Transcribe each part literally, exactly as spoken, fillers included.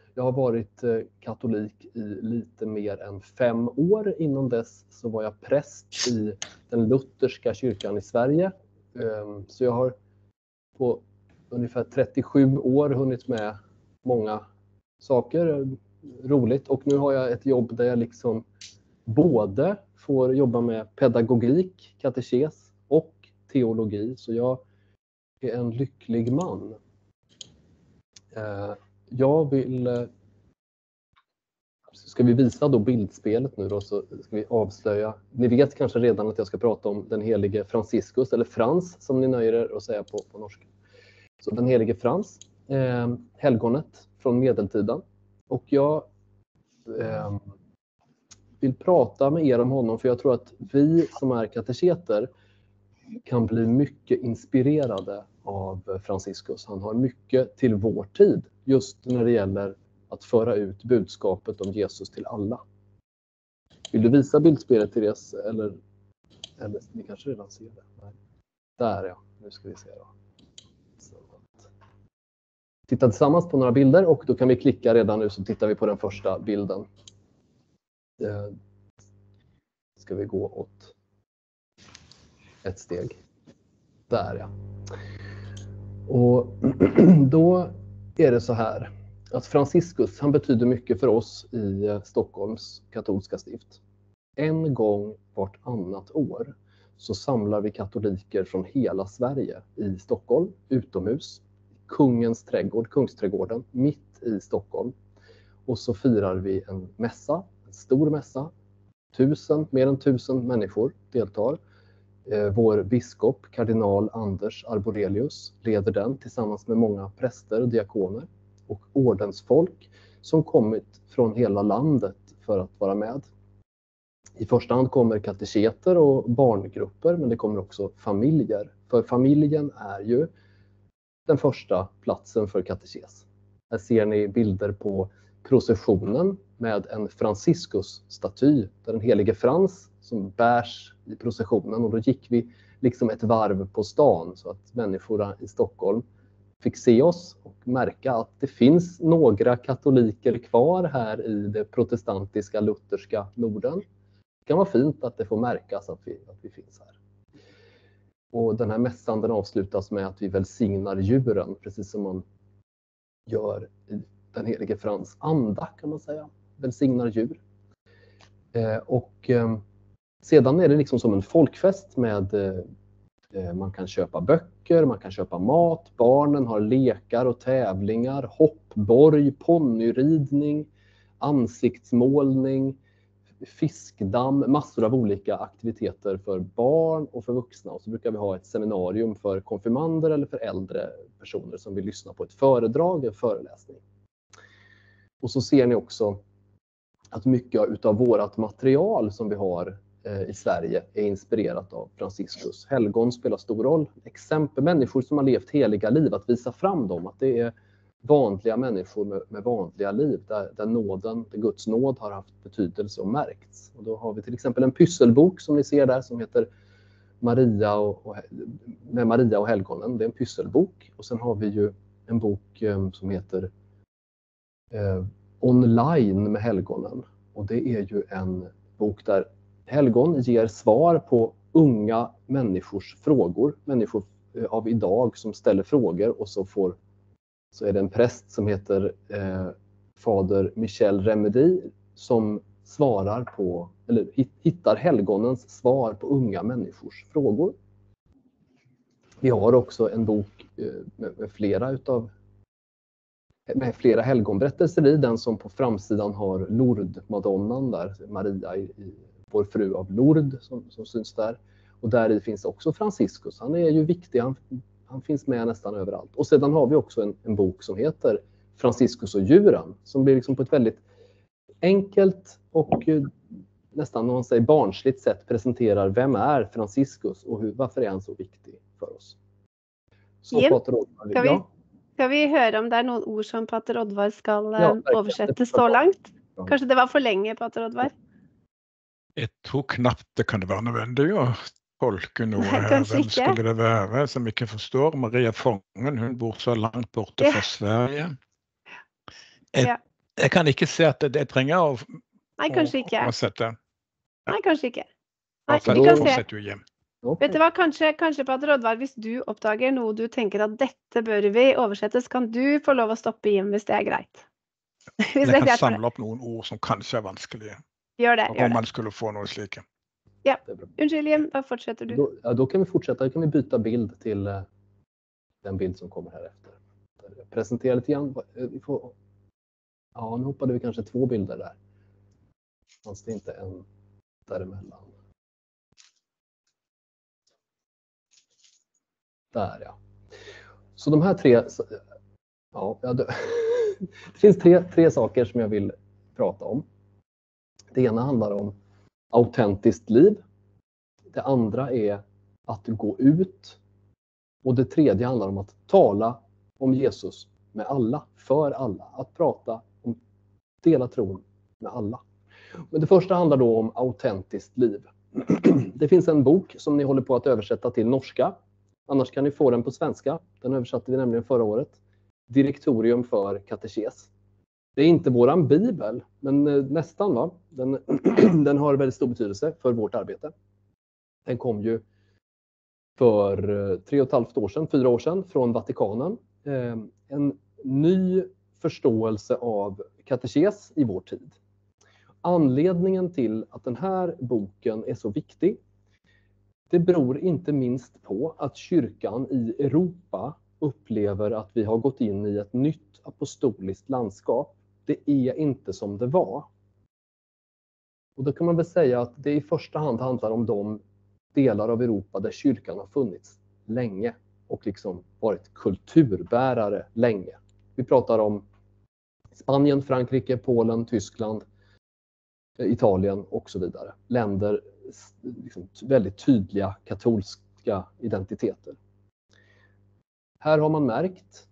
Jag har varit katolik i lite mer än fem år. Innan dess så var jag präst i den lutherska kyrkan i Sverige. Så jag har på ungefär trettiosju år hunnit med många saker. Roligt. Och nu har jag ett jobb där jag liksom både får jobba med pedagogik, katekes och teologi. Så jag är en lycklig man. Jag vill... Ska vi visa då bildspelet nu då, så ska vi avslöja. Ni vet kanske redan att jag ska prata om den helige Franciscus, eller Frans som ni nöjer er att säga på, på norska. Så den helige Frans, eh, helgonet från medeltiden. Och jag eh, vill prata med er om honom, för jag tror att vi som är kateketer kan bli mycket inspirerade av Franciscus. Han har mycket till vår tid just när det gäller att föra ut budskapet om Jesus till alla. Vill du visa bildspelet, Therese? Eller, eller ni kanske redan ser det. Nej. Där ja, nu ska vi se då. Så. Titta tillsammans på några bilder och då kan vi klicka redan nu, så tittar vi på den första bilden. Eh, ska vi gå åt ett steg. Där ja. Och då är det så här att Franciscus, han betyder mycket för oss i Stockholms katolska stift. En gång vart annat år så samlar vi katoliker från hela Sverige i Stockholm, utomhus, Kungens trädgård, Kungsträdgården, mitt i Stockholm. Och så firar vi en mässa, en stor mässa. Tusen, mer än tusen människor deltar. Vår biskop, kardinal Anders Arborelius, leder den tillsammans med många präster och diakoner och ordensfolk som kommit från hela landet för att vara med. I första hand kommer kateketer och barngrupper, men det kommer också familjer. För familjen är ju den första platsen för katekes. Här ser ni bilder på processionen med en Franciscus-staty, där den helige Frans som bärs i processionen. Och då gick vi liksom ett varv på stan så att människorna i Stockholm fick se oss och märka att det finns några katoliker kvar här i det protestantiska lutherska Norden. Det kan vara fint att det får märkas att vi, att vi finns här. Och den här mässan, den avslutas med att vi välsignar djuren, precis som man gör i den helige Frans anda, kan man säga. Välsignar djur. Eh, och eh, sedan är det liksom som en folkfest med eh, man kan köpa böcker, man kan köpa mat, barnen har lekar och tävlingar, hoppborg, ponnyridning, ansiktsmålning, fiskdamm, massor av olika aktiviteter för barn och för vuxna. Och så brukar vi ha ett seminarium för konfirmander eller för äldre personer som vill lyssna på ett föredrag, en föreläsning. Och så ser ni också att mycket av vårt material som vi har i Sverige är inspirerat av Franciscus. Helgon spelar stor roll. Exempel människor som har levt heliga liv, att visa fram dem, att det är vanliga människor med, med vanliga liv där, där nåden, där Guds nåd har haft betydelse och märkts. Och då har vi till exempel en pysselbok som ni ser där som heter Maria och, och, med Maria och helgonen. Det är en pysselbok. Och sen har vi ju en bok um, som heter eh, Online med helgonen. Och det är ju en bok där helgon ger svar på unga människors frågor. Människor av idag som ställer frågor och så får så är det en präst som heter eh, fader Michel Remedy som svarar på, eller hittar helgonens svar på unga människors frågor. Vi har också en bok eh, med, med flera utav med flera helgonberättelser i, den som på framsidan har Lourdes-madonnan där, Maria i, i vår fru av Lourdes som, som syns där. Och där i finns också Franciscus. Han är ju viktig, han, han finns med nästan överallt. Och sedan har vi också en, en bok som heter Franciscus och djuren, som blir liksom på ett väldigt enkelt och eh, nästan om man säger barnsligt sätt presenterar vem är Franciscus och hur, varför är han så viktig för oss. Så Jim, Pater Oddvar, ska vi, ja. ska vi höra om det är någon ord som Pater Oddvar ska Ja, översätta så långt? Kanske det var för länge, Pater Oddvar? Jag tror knappt det kan vara nödvändigt att tolka något Nej, här. kanske Vem inte. skulle det vara som inte förstår? Maria Fången, hon bor så långt borta Ja. från Sverige. Ett, Ja. Jeg kan ikke se at det, det trenger å, Nei, kanskje å, ikke. å sette. Nei, kanskje ikke. Nei, Altså, vi kan se. fortsetter jo hjem. Ok. Vet du hva, kanskje, kanskje Pater Oddvar, hvis du oppdager noe du tenker at dette bør vi oversettes, kan du få lov å stoppe Jim hvis det er greit. Hvis Men det er jeg kan greit for deg. samle opp noen ord som kanskje er vanskelige. Gjør det, gjør Om det. man skulle få noe slike. Ja, Det är bra. unnskyld Jim, da fortsetter du. Då, ja, då kan vi fortsätta. Då kan vi byta bild till eh, den bild som kommer här efter. Presentera lite grann. Eh, Vi får, ja, nu hoppade vi kanske två bilder där. Fanns det inte en däremellan? Där ja. Så de här tre, ja, ja, det, det finns tre, tre saker som jag vill prata om. Det ena handlar om autentiskt liv. Det andra är att gå ut. Och det tredje handlar om att tala om Jesus med alla, för alla. Att prata om, dela tron med alla. Men det första handlar då om autentiskt liv. Det finns en bok som ni håller på att översätta till norska. Annars kan ni få den på svenska. Den översatte vi nämligen förra året. Direktorium för katekes. Det är inte våran bibel, men nästan va. Den, den har väldigt stor betydelse för vårt arbete. Den kom ju för tre och ett halvt år sedan, fyra år sedan från Vatikanen. En ny förståelse av katekes i vår tid. Anledningen till att den här boken är så viktig, det beror inte minst på att kyrkan i Europa upplever att vi har gått in i ett nytt apostoliskt landskap. Det är inte som det var. Och då kan man väl säga att det i första hand handlar om de delar av Europa där kyrkan har funnits länge och liksom varit kulturbärare länge. Vi pratar om Spanien, Frankrike, Polen, Tyskland, Italien och så vidare. Länder liksom väldigt tydliga katolska identiteter. Här har man märkt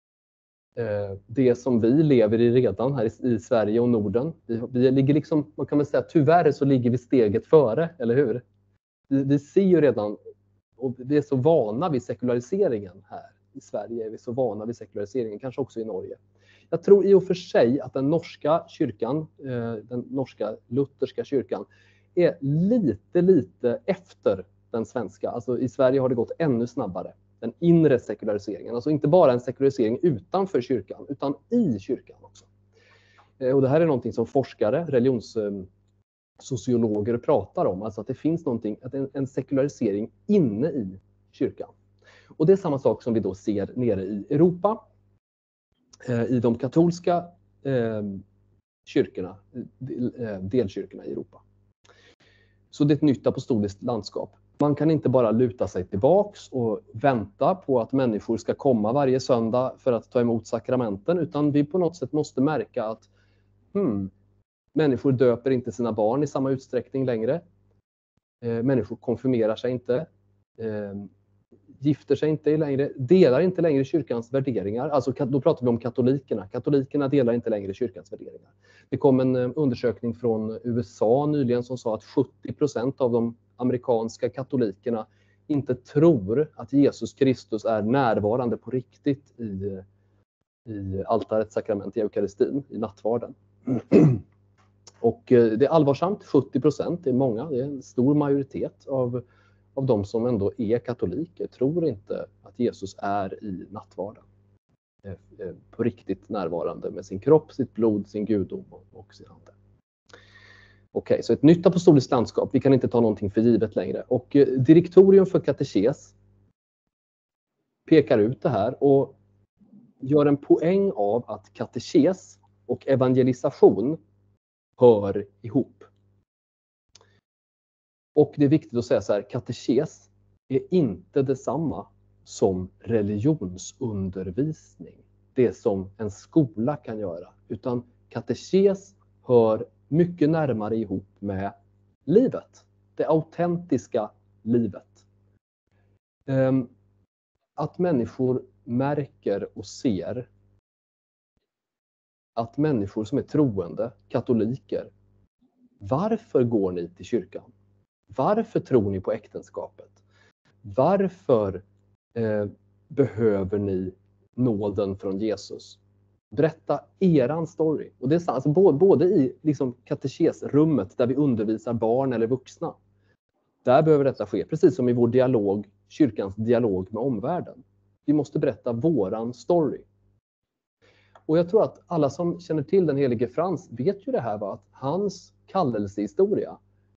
eh, det som vi lever i redan här i, i Sverige och Norden. Vi, vi ligger liksom, man kan väl säga tyvärr så ligger vi steget före, eller hur? Vi, vi ser ju redan, och vi är så vana vid sekulariseringen här i Sverige. Vi är så vana vid sekulariseringen, kanske också i Norge. Jag tror i och för sig att den norska kyrkan, eh, den norska lutherska kyrkan, är lite, lite efter den svenska. Alltså i Sverige har det gått ännu snabbare. Den inre sekulariseringen. Alltså inte bara en sekularisering utanför kyrkan, utan i kyrkan också. Och det här är någonting som forskare, religionssociologer pratar om. Alltså att det finns någonting, att en, en sekularisering inne i kyrkan. Och det är samma sak som vi då ser nere i Europa. I de katolska eh, kyrkorna, delkyrkorna i Europa. Så det är ett nytt apostoliskt landskap. Man kan inte bara luta sig tillbaks och vänta på att människor ska komma varje söndag för att ta emot sakramenten, utan vi på något sätt måste märka att hmm, människor döper inte sina barn i samma utsträckning längre. Eh, människor konfirmerar sig inte, eh, gifter sig inte längre, delar inte längre kyrkans värderingar. Alltså då pratar vi om katolikerna. Katolikerna delar inte längre kyrkans värderingar. Det kom en undersökning från U S A nyligen som sa att sjuttio procent av de amerikanska katolikerna inte tror att Jesus Kristus är närvarande på riktigt i, i altarets sakrament, i eukaristin, i nattvarden. Och det är allvarsamt, sjuttio procent, det är många, det är en stor majoritet av, av de som ändå är katoliker, tror inte att Jesus är i nattvarden. På riktigt närvarande med sin kropp, sitt blod, sin gudom och sin ande. Okej, okay, så ett nytt apostoliskt landskap. Vi kan inte ta någonting för givet längre. Och direktorium för katekes pekar ut det här och gör en poäng av att katekes och evangelisation hör ihop. Och det är viktigt att säga så här, katekes är inte detsamma som religionsundervisning. Det som en skola kan göra. Utan katekes hör mycket närmare ihop med livet. Det autentiska livet. Att människor märker och ser att människor som är troende, katoliker, varför går ni till kyrkan? Varför tror ni på äktenskapet? Varför eh, behöver ni nåden från Jesus? Berätta eran story. Och det är sant, alltså både, både i liksom katekesrummet där vi undervisar barn eller vuxna. Där behöver detta ske, precis som i vår dialog, kyrkans dialog med omvärlden. Vi måste berätta våran story. Och jag tror att alla som känner till den helige Frans vet ju det här, va? Att hans kallelsehistoria,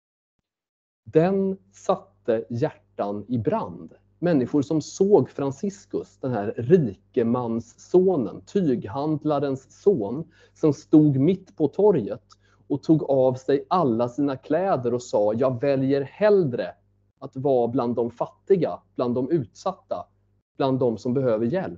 den satte hjärtan i brand. Människor som såg Franciscus, den här rikemanssonen, tyghandlarens son, som stod mitt på torget och tog av sig alla sina kläder och sa: jag väljer hellre att vara bland de fattiga, bland de utsatta, bland de som behöver hjälp,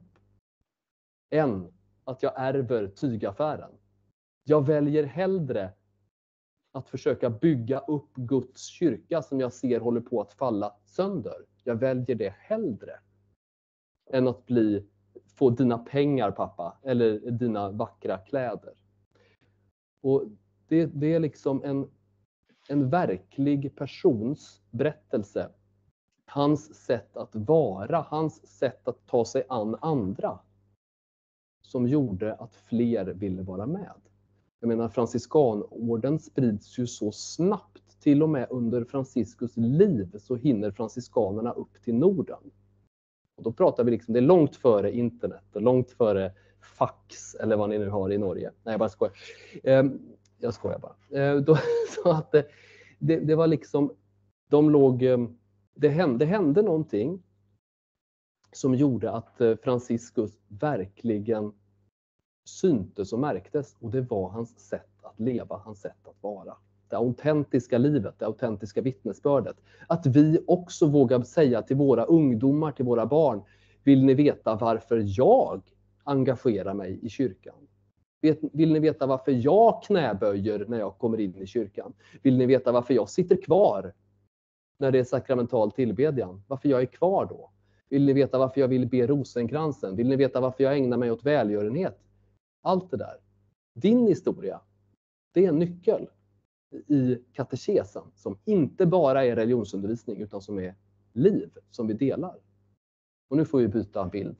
än att jag ärver tygaffären. Jag väljer hellre att försöka bygga upp Guds kyrka som jag ser håller på att falla sönder. Jag väljer det hellre än att bli, få dina pengar, pappa, eller dina vackra kläder. Och det, det är liksom en, en verklig persons berättelse. Hans sätt att vara, hans sätt att ta sig an andra, som gjorde att fler ville vara med. Jag menar, franciskanorden sprids ju så snabbt. Till och med under Franciscus liv så hinner franciskanerna upp till Norden. Och då pratar vi liksom, det är långt före internet och långt före fax eller vad ni nu har i Norge. Nej, jag bara skojar. Eh, jag skojar bara. Eh, då, så att det, det, det var liksom, de låg, det hände, det hände någonting som gjorde att Franciscus verkligen syntes och märktes, och det var hans sätt att leva, hans sätt att vara. Det autentiska livet, det autentiska vittnesbördet. Att vi också vågar säga till våra ungdomar, till våra barn: vill ni veta varför jag engagerar mig i kyrkan? Vill ni veta varför jag knäböjer när jag kommer in i kyrkan? Vill ni veta varför jag sitter kvar när det är sakramental tillbedjan? Varför jag är kvar då? Vill ni veta varför jag vill be rosenkransen? Vill ni veta varför jag ägnar mig åt välgörenhet? Allt det där. Din historia, det är en nyckel i katekesen som inte bara är religionsundervisning utan som är liv som vi delar. Och nu får vi byta bild.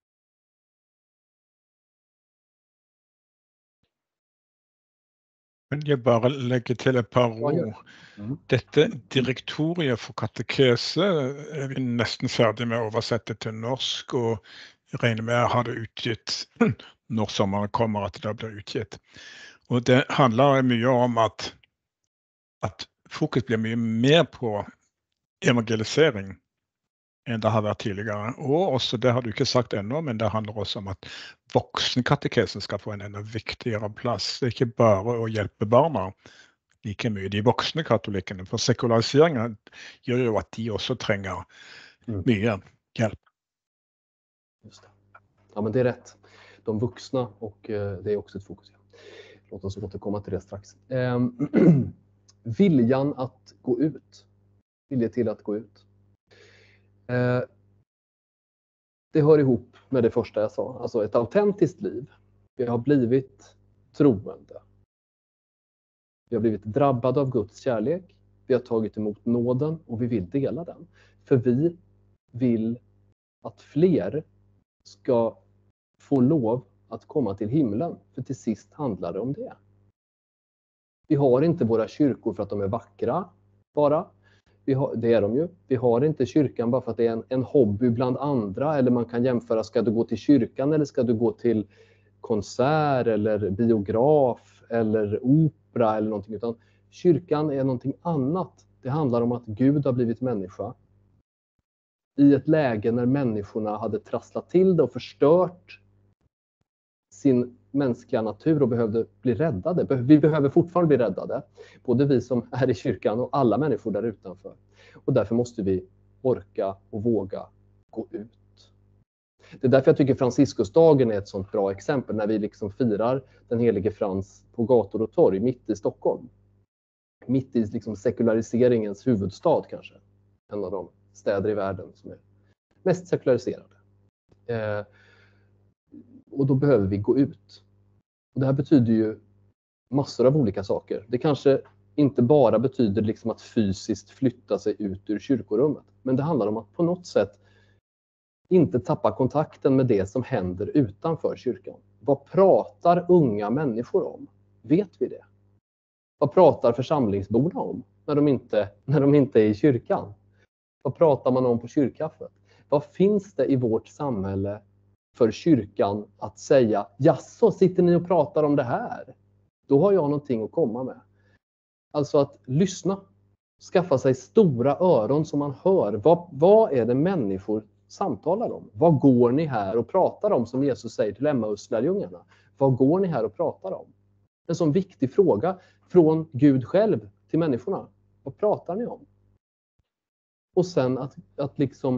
Men jeg bare legger til et par ord. Mm. Dette direktoriet for katekese er vi nesten ferdig med å oversette til norsk, og jeg regner med å ha det utgitt når sommeren kommer, at det blir utgitt. Og det handler mye om at, at fokus blir mye mer på evangelisering enn det har vært tidligere. Og også, det har du ikke sagt ennå, men det handler også om at voksenkatekesen skal få en enda viktigere plass. Det er ikke bare å hjelpe barna like mye, de voksne katolikkene, for sekulariseringen gjør jo at de også trenger mye hjälp. Just det. Ja, men det är rätt. De vuxna, och eh, det är också ett fokus. Låt oss återkomma till det strax. Eh, viljan att gå ut. Vilja till att gå ut. Eh, det hör ihop med det första jag sa. Alltså ett autentiskt liv. Vi har blivit troende. Vi har blivit drabbade av Guds kärlek. Vi har tagit emot nåden och vi vill dela den. För vi vill att fler ska få lov att komma till himlen. För till sist handlar det om det. Vi har inte våra kyrkor för att de är vackra bara. Vi har, det är de ju. Vi har inte kyrkan bara för att det är en, en hobby bland andra. Eller man kan jämföra, ska du gå till kyrkan eller ska du gå till konsert eller biograf eller opera eller någonting. Utan kyrkan är någonting annat. Det handlar om att Gud har blivit människa. I ett läge när människorna hade trasslat till det och förstört sin mänskliga natur och behövde bli räddade. Vi behöver fortfarande bli räddade. Både vi som är i kyrkan och alla människor där utanför. Och därför måste vi orka och våga gå ut. Det är därför jag tycker Franciscusdagen är ett sånt bra exempel. När vi liksom firar den helige Frans på gator och torg mitt i Stockholm. Mitt i liksom sekulariseringens huvudstad kanske. En av de städer i världen som är mest sekulariserade. Eh, och då behöver vi gå ut. Och det här betyder ju massor av olika saker. Det kanske inte bara betyder liksom att fysiskt flytta sig ut ur kyrkorummet. Men det handlar om att på något sätt inte tappa kontakten med det som händer utanför kyrkan. Vad pratar unga människor om? Vet vi det? Vad pratar församlingsborna om när de inte, när de inte är i kyrkan? Vad pratar man om på kyrkkaffet? Vad finns det i vårt samhälle för kyrkan att säga, jaså, sitter ni och pratar om det här? Då har jag någonting att komma med. Alltså att lyssna. Skaffa sig stora öron som man hör. Vad, vad är det människor samtalar om? Vad går ni här och pratar om, som Jesus säger till Emmauslärjungarna? Vad går ni här och pratar om? En sån viktig fråga från Gud själv till människorna. Vad pratar ni om? Och sen att, att liksom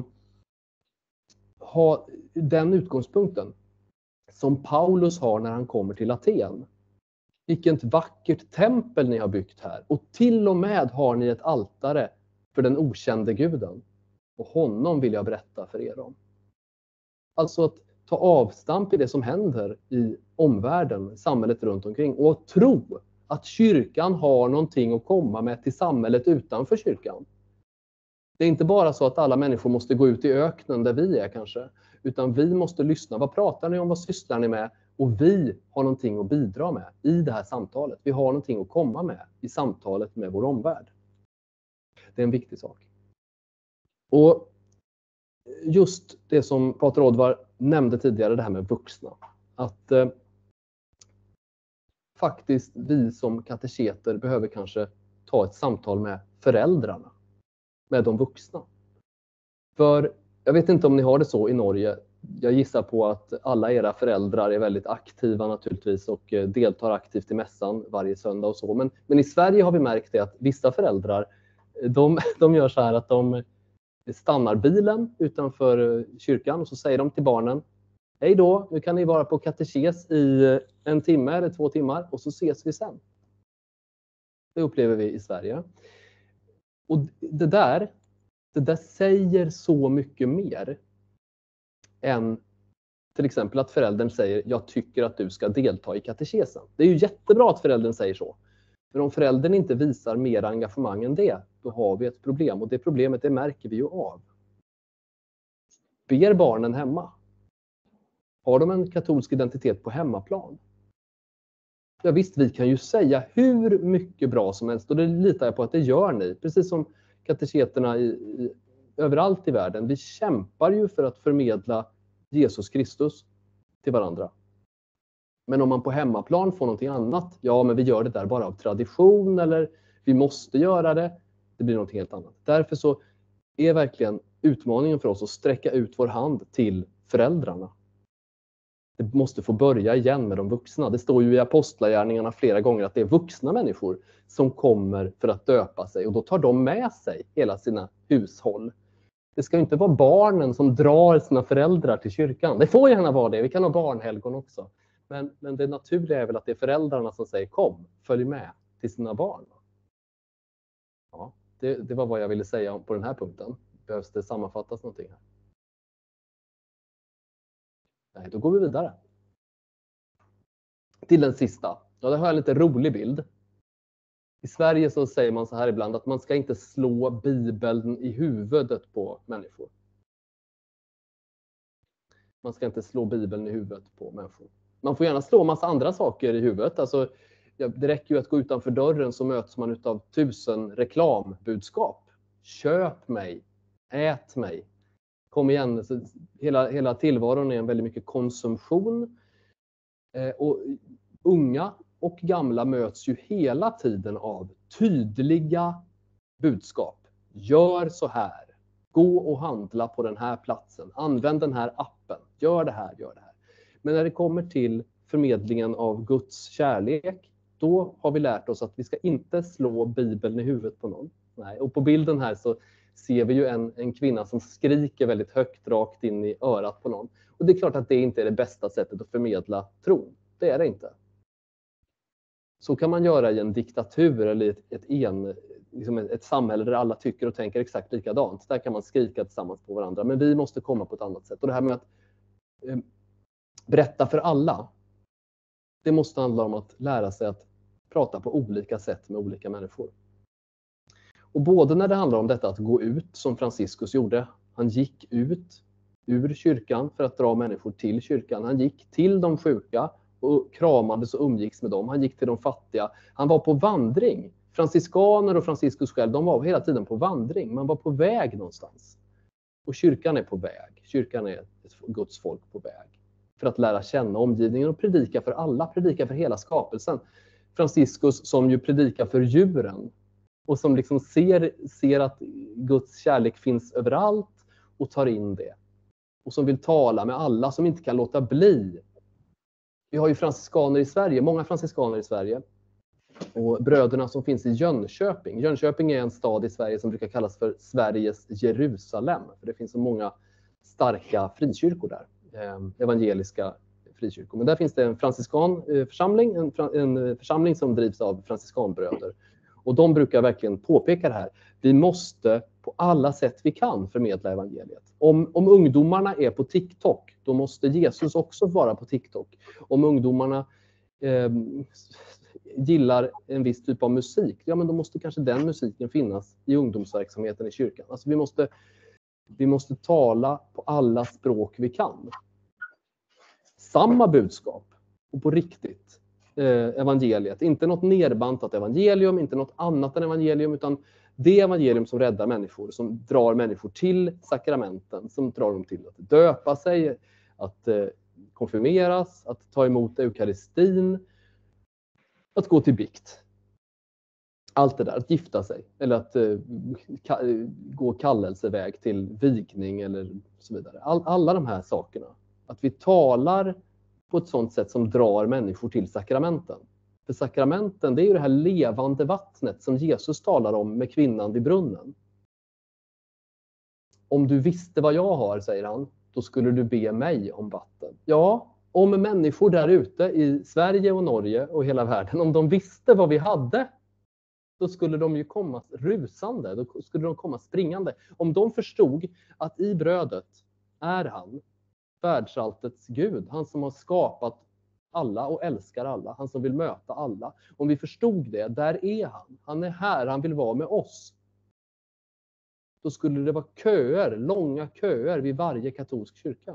ha den utgångspunkten som Paulus har när han kommer till Aten. Vilket vackert tempel ni har byggt här. Och till och med har ni ett altare för den okände guden. Och honom vill jag berätta för er om. Alltså att ta avstamp i det som händer i omvärlden, samhället runt omkring. Och tro att kyrkan har någonting att komma med till samhället utanför kyrkan. Det är inte bara så att alla människor måste gå ut i öknen där vi är kanske. Utan vi måste lyssna. Vad pratar ni om? Vad sysslar ni med? Och vi har någonting att bidra med i det här samtalet. Vi har någonting att komma med i samtalet med vår omvärld. Det är en viktig sak. Och just det som Pater Oddvar nämnde tidigare, det här med vuxna. Att eh, faktiskt vi som kateketer behöver kanske ta ett samtal med föräldrarna. Med de vuxna. För jag vet inte om ni har det så i Norge. Jag gissar på att alla era föräldrar är väldigt aktiva naturligtvis och deltar aktivt i mässan varje söndag och så. Men, men i Sverige har vi märkt det att vissa föräldrar, de, de gör så här att de stannar bilen utanför kyrkan och så säger de till barnen: hej då, nu kan ni vara på katekes i en timme eller två timmar och så ses vi sen. Det upplever vi i Sverige. Och det där, det där säger så mycket mer än till exempel att föräldern säger jag tycker att du ska delta i katekesen. Det är ju jättebra att föräldern säger så. Men om föräldern inte visar mer engagemang än det, då har vi ett problem. Och det problemet, det märker vi ju av. Ber barnen hemma? Har de en katolsk identitet på hemmaplan? Ja visst, vi kan ju säga hur mycket bra som helst. Och det litar jag på att det gör ni. Precis som kateketerna i, i, överallt i världen. Vi kämpar ju för att förmedla Jesus Kristus till varandra. Men om man på hemmaplan får någonting annat. Ja, men vi gör det där bara av tradition. Eller vi måste göra det. Det blir något helt annat. Därför så är verkligen utmaningen för oss att sträcka ut vår hand till föräldrarna. Det måste få börja igen med de vuxna. Det står ju i apostlagärningarna flera gånger att det är vuxna människor som kommer för att döpa sig. Och då tar de med sig hela sina hushåll. Det ska inte vara barnen som drar sina föräldrar till kyrkan. Det får gärna vara det. Vi kan ha barnhelgon också. Men, men det naturliga är väl att det är föräldrarna som säger kom, följ med till sina barn. Ja, det, det var vad jag ville säga på den här punkten. Behövs det sammanfattas någonting här? Nej, då går vi vidare. Till den sista. Ja, det har jag en lite rolig bild. I Sverige så säger man så här ibland att man ska inte slå Bibeln i huvudet på människor. Man ska inte slå Bibeln i huvudet på människor. Man får gärna slå massa andra saker i huvudet. Alltså, det räcker ju att gå utanför dörren så möts man av tusen reklambudskap. Köp mig. Ät mig. Kom igen. Så hela, hela tillvaron är en väldigt mycket konsumtion. Eh, och unga och gamla möts ju hela tiden av tydliga budskap. Gör så här. Gå och handla på den här platsen. Använd den här appen. Gör det här, gör det här. Men när det kommer till förmedlingen av Guds kärlek, då har vi lärt oss att vi ska inte slå Bibeln i huvudet på någon. Nej. Och på bilden här så ser vi ju en, en kvinna som skriker väldigt högt rakt in i örat på någon. Och det är klart att det inte är det bästa sättet att förmedla tron. Det är det inte. Så kan man göra i en diktatur eller ett, ett, en, liksom ett samhälle där alla tycker och tänker exakt likadant. Där kan man skrika tillsammans på varandra. Men vi måste komma på ett annat sätt. Och det här med att eh, berätta för alla. Det måste handla om att lära sig att prata på olika sätt med olika människor. Och både när det handlar om detta att gå ut som Franciscus gjorde. Han gick ut ur kyrkan för att dra människor till kyrkan. Han gick till de sjuka och kramades och umgicks med dem. Han gick till de fattiga. Han var på vandring. Franciskaner och Franciscus själv, de var hela tiden på vandring. Man var på väg någonstans. Och kyrkan är på väg. Kyrkan är ett Guds folk på väg. För att lära känna omgivningen och predika för alla. Predika för hela skapelsen. Franciscus som ju predikar för djuren. Och som liksom ser, ser att Guds kärlek finns överallt och tar in det. Och som vill tala med alla, som inte kan låta bli. Vi har ju franciskaner i Sverige, många franciskaner i Sverige. Och bröderna som finns i Jönköping. Jönköping är en stad i Sverige som brukar kallas för Sveriges Jerusalem. För det finns så många starka frikyrkor där. Eh, evangeliska frikyrkor. Men där finns det en franciskan eh, församling. En, en församling som drivs av franciskanbröder. Och de brukar verkligen påpeka det här. Vi måste på alla sätt vi kan förmedla evangeliet. Om, om ungdomarna är på TikTok, då måste Jesus också vara på TikTok. Om ungdomarna eh, gillar en viss typ av musik, ja men då måste kanske den musiken finnas i ungdomsverksamheten i kyrkan. Alltså vi måste, vi måste tala på alla språk vi kan. Samma budskap och på riktigt. Evangeliet. Inte något nerbantat evangelium, inte något annat än evangelium, utan det evangelium som räddar människor, som drar människor till sakramenten, som drar dem till att döpa sig, att eh, konfirmeras, att ta emot eukaristin, att gå till bikt. Allt det där, att gifta sig eller att eh, ka- gå kallelseväg till vigning eller så vidare. All, alla de här sakerna. Att vi talar på ett sådant sätt som drar människor till sakramenten. För sakramenten, det är ju det här levande vattnet som Jesus talar om med kvinnan vid brunnen. Om du visste vad jag har, säger han, då skulle du be mig om vatten. Ja, om människor där ute i Sverige och Norge och hela världen, om de visste vad vi hade, då skulle de ju komma rusande, då skulle de komma springande. Om de förstod att i brödet är han, världsalltets Gud, han som har skapat alla och älskar alla, han som vill möta alla. Om vi förstod det, där är han. Han är här, han vill vara med oss. Då skulle det vara köer, långa köer vid varje katolsk kyrka.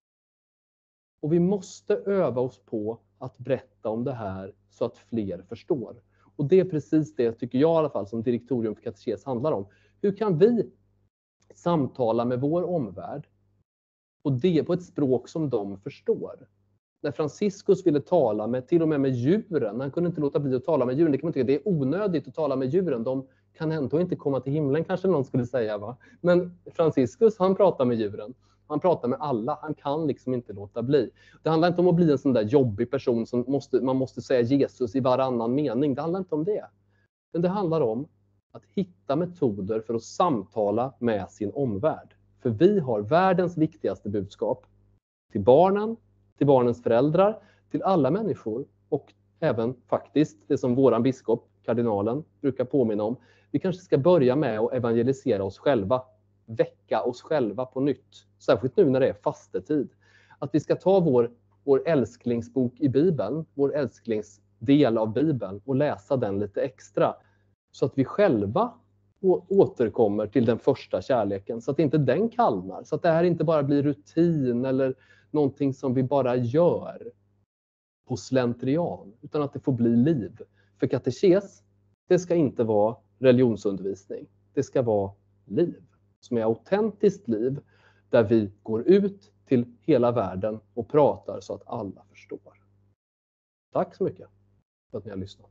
Och vi måste öva oss på att berätta om det här så att fler förstår. Och det är precis det, tycker jag i alla fall, som Direktorium för katekes handlar om. Hur kan vi samtala med vår omvärld och det på ett språk som de förstår? När Franciscus ville tala med, till och med med djuren, han kunde inte låta bli att tala med djuren. Det kan man tycka, det är onödigt att tala med djuren. De kan ändå inte komma till himlen, kanske någon skulle säga, va? Men Franciscus, han pratar med djuren. Han pratar med alla. Han kan liksom inte låta bli. Det handlar inte om att bli en sån där jobbig person som måste, man måste säga Jesus i varannan mening. Det handlar inte om det. Men det handlar om att hitta metoder för att samtala med sin omvärld. För vi har världens viktigaste budskap till barnen, till barnens föräldrar, till alla människor och även faktiskt det som våran biskop, kardinalen, brukar påminna om. Vi kanske ska börja med att evangelisera oss själva, väcka oss själva på nytt, särskilt nu när det är fastetid. Att vi ska ta vår, vår älsklingsbok i Bibeln, vår älsklingsdel av Bibeln och läsa den lite extra så att vi själva återkommer till den första kärleken, så att inte den kallnar, så att det här inte bara blir rutin eller någonting som vi bara gör på slentrian, utan att det får bli liv. För katekes, det ska inte vara religionsundervisning. Det ska vara liv, som är autentiskt liv, där vi går ut till hela världen och pratar så att alla förstår. Tack så mycket för att ni har lyssnat.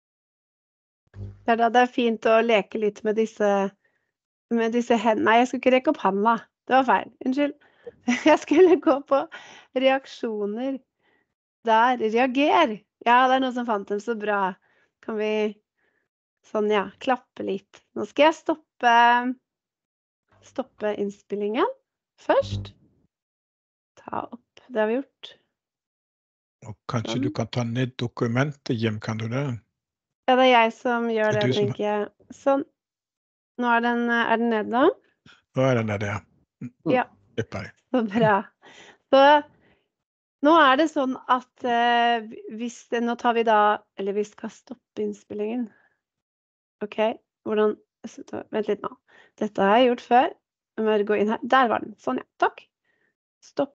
Det är, det är fint att leka lite med disse, med disse hendene. Nej, jag skulle inte räcka upp handen. Det var fel. Unnskyld. Jag skulle gå på reaktioner. Där, reager. Ja, det är någon som fann dem så bra. Kan vi, sån ja, klappa lite. Nu ska jag stoppa, stoppa inspelningen först. Ta upp, det har vi gjort. Och kanske sån. Du kan ta ner dokumentet hjem, kan du det? Ja, det är jag som gör det, det som... tänker jag. Sån. Nu är den, är den ned då? Då är den där. Mm. Ja. Ypper. Så bra. Så nu är det sån att eh, hvis det, nu tar vi då, eller vi ska stoppa inspelningen. Okej, okay. Hvordan, vänta lite nu. Detta har jag gjort för. Jag måste gå in här. Där var den. Sån ja, tack. Stopp.